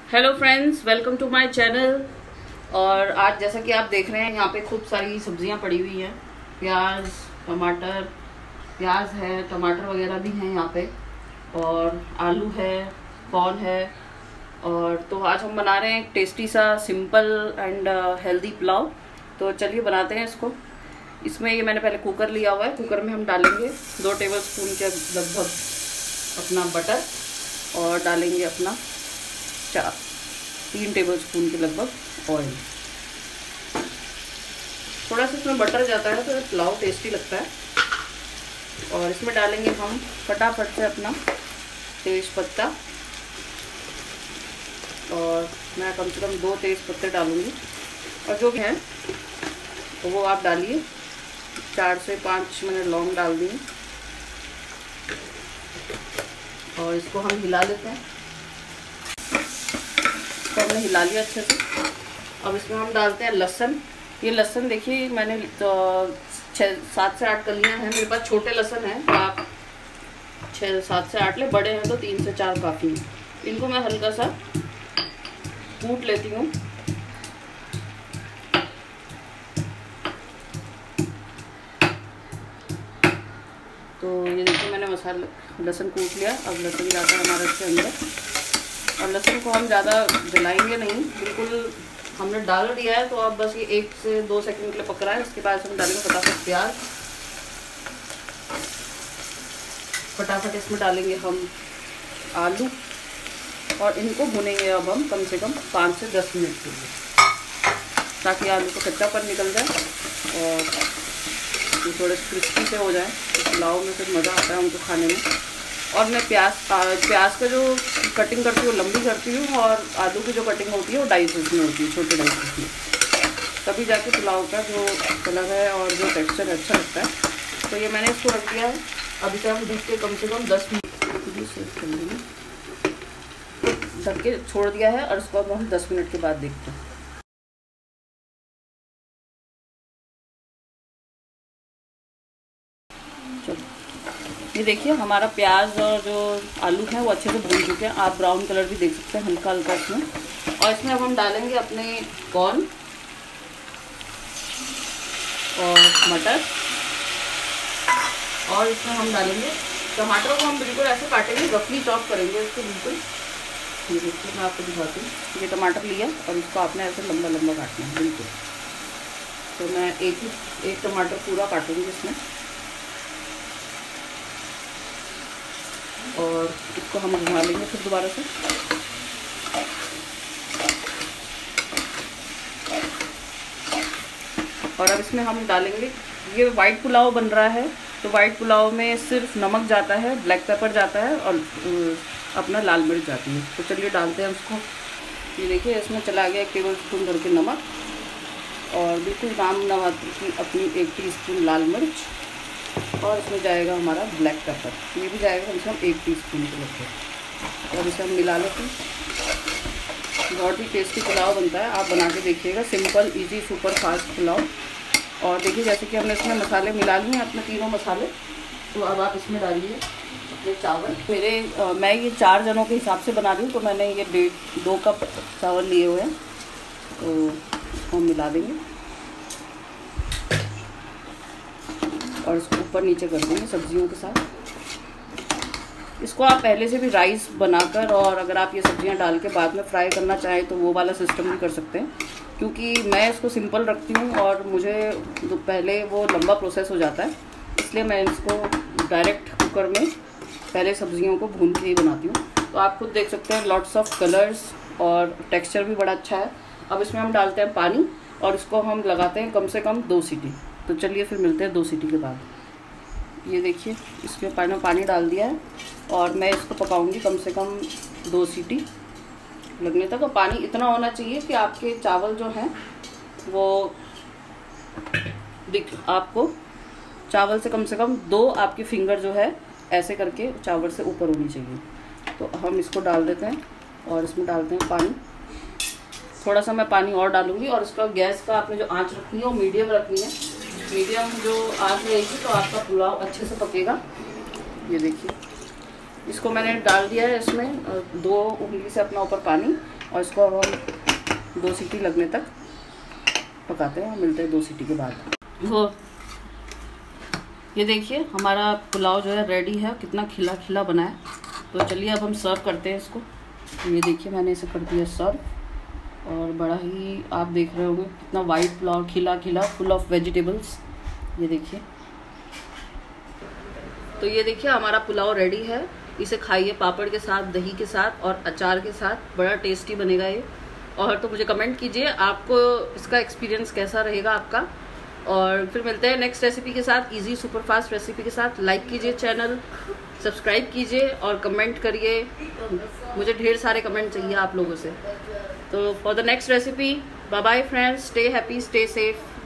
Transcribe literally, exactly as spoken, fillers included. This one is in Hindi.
Hello friends, welcome to my channel. और आज जैसा कि आप देख रहे हैं यहाँ पे खूब सारी सब्जियाँ पड़ी हुई हैं। प्याज, टमाटर, प्याज है, टमाटर वगैरह भी हैं यहाँ पे, और आलू है, कॉर्न है। और तो आज हम बना रहे हैं एक टेस्टी सा सिंपल एंड हेल्दी पुलाव। तो चलिए बनाते हैं इसको। इसमें ये मैंने पहले कुकर लिया हुआ है। कुकर में हम डालेंगे दो टेबल स्पून के लगभग अपना बटर, और डालेंगे अपना चार तीन टेबल स्पून के लगभग ऑयल। थोड़ा सा इसमें बटर जाता है तो पुलाव टेस्टी लगता है। और इसमें डालेंगे हम फटाफट से अपना तेज पत्ता, और मैं कम से कम दो तेज पत्ते डालूंगी। और जो भी है तो वो आप डालिए। चार से पाँच मैंने लौंग डाल दी, और इसको हम हिला लेते हैं। तो हमने हिला लिया अच्छे से। अब इसमें हम डालते हैं लहसुन। ये लहसुन देखिए मैंने तो छः सात से आठ कलियां हैं। मेरे पास छोटे लहसुन हैं, आप छः सात से आठ ले, बड़े हैं तो तीन से चार काफ़ी हैं। इनको मैं हल्का सा कूट लेती हूँ। तो ये देखिए मैंने मसाला लहसुन कूट लिया। अब लहसुन जाता है हमारे इसके अंदर, और लहसुन को हम ज़्यादा जलाएंगे नहीं, बिल्कुल हमने डाल दिया है। तो अब बस ये एक से दो सेकंड के लिए पक रहा है। इसके बाद हम डालेंगे फटाफट प्याज। फटाफट इसमें डालेंगे हम आलू, और इनको भुनेंगे अब हम कम से कम पाँच से दस मिनट के लिए, ताकि आलू का कच्चापन निकल जाए और ये थोड़े क्रिस्पी से हो जाए। तो पुलाव में फिर मज़ा आता है उनको खाने में। और मैं प्याज प्याज का जो कटिंग करती हूँ लंबी करती हूँ, और आलू की जो कटिंग होती है वो ढाई पीस में होती है, छोटे ढाई पीस में। तभी जाके पुलाव का जो कलर है और जो टेक्सचर अच्छा लगता है। तो ये मैंने इसको रख दिया है। अभी तक हम ढक के कम से कम दस मिनट ढक के छोड़ दिया है, और उसको अब हम दस मिनट के बाद देखते हैं। ये देखिए हमारा प्याज और जो आलू हैं वो अच्छे से भून चुके हैं। आप ब्राउन कलर भी देख सकते हैं हल्का हल्का इसमें। और इसमें अब हम डालेंगे अपने कॉर्न और मटर, और इसमें हम डालेंगे टमाटर को हम बिल्कुल ऐसे काटेंगे, रफली चॉप करेंगे इसको बिल्कुल। ये देखिए मैं आपको दिखाती हूँ। ये टमाटर लिया और इसको आपने ऐसे लंबा लंबा काटना है बिल्कुल। तो मैं एक ही एक टमाटर पूरा काटूँगी इसमें, और इसको हम घुमा लेंगे फिर दोबारा से। और अब इसमें हम डालेंगे, ये वाइट पुलाव बन रहा है तो वाइट पुलाव में सिर्फ नमक जाता है, ब्लैक पेपर जाता है, और अपना लाल मिर्च जाती है। तो चलिए डालते हैं उसको। ये देखिए इसमें चला गया एक टेबल स्पून भर के नमक, और बिल्कुल राम नवाब की अपनी एक टी स्पून लाल मिर्च, और इसमें जाएगा हमारा ब्लैक पेपर। ये भी जाएगा कम से कम एक टीस्पून के लगभग। और इसे हम मिला लेते हैं। बहुत ही टेस्टी पुलाव बनता है, आप बना के देखिएगा। Simple easy super fast pulao. और देखिए जैसे कि हमने इसमें मसाले मिला लिए हैं अपने तीनों मसाले। तो अब आप इसमें डालिए अपने चावल। मेरे आ, मैं ये चार जनों के हिसाब से बना रही हूँ, तो मैंने ये डेढ़ दो कप चावल लिए हुए हैं। तो इसको हम मिला देंगे और इसको ऊपर नीचे कर देंगे सब्जियों के साथ। इसको आप पहले से भी राइस बनाकर, और अगर आप ये सब्जियां डाल के बाद में फ्राई करना चाहें तो वो वाला सिस्टम भी कर सकते हैं। क्योंकि मैं इसको सिंपल रखती हूँ और मुझे तो पहले वो लंबा प्रोसेस हो जाता है, इसलिए मैं इसको डायरेक्ट कुकर में पहले सब्जियों को भून के ही बनाती हूँ। तो आप खुद देख सकते हैं लॉट्स ऑफ कलर्स, और टेक्स्चर भी बड़ा अच्छा है। अब इसमें हम डालते हैं पानी, और इसको हम लगाते हैं कम से कम दो सीटी। तो चलिए फिर मिलते हैं दो सीटी के बाद। ये देखिए इसमें पानी पानी डाल दिया है, और मैं इसको पकाऊंगी कम से कम दो सीटी लगने तक। और पानी इतना होना चाहिए कि आपके चावल जो हैं वो दिख आपको चावल से कम से कम दो आपकी फिंगर जो है ऐसे करके चावल से ऊपर होनी चाहिए। तो हम इसको डाल देते हैं, और इसमें डालते हैं पानी। थोड़ा सा मैं पानी और डालूंगी, और इसका गैस का आपने जो आँच रखनी है वो मीडियम रखनी है। मीडियम जो आँच रहेगी तो आपका पुलाव अच्छे से पकेगा। ये देखिए इसको मैंने डाल दिया है इसमें, दो उंगली से अपना ऊपर पानी, और इसको अब हम दो सीटी लगने तक पकाते हैं। मिलते हैं दो सीटी के बाद। वो ये देखिए हमारा पुलाव जो है रेडी है, कितना खिला खिला बना है। तो चलिए अब हम सर्व करते हैं इसको। ये देखिए मैंने इसे कर दिया सर्व, और बड़ा ही आप देख रहे होंगे कितना वाइट पुलाव, खिला खिला, फुल ऑफ वेजिटेबल्स। ये देखिए, तो ये देखिए हमारा पुलाव रेडी है। इसे खाइए पापड़ के साथ, दही के साथ और अचार के साथ, बड़ा टेस्टी बनेगा ये। और तो मुझे कमेंट कीजिए आपको इसका एक्सपीरियंस कैसा रहेगा आपका। और फिर मिलते हैं नेक्स्ट रेसिपी के साथ, इजी सुपरफास्ट रेसिपी के साथ। लाइक कीजिए चैनल, सब्सक्राइब कीजिए और कमेंट करिए, मुझे ढेर सारे कमेंट चाहिए आप लोगों से। तो for the next recipe, bye bye friends, stay happy, stay safe.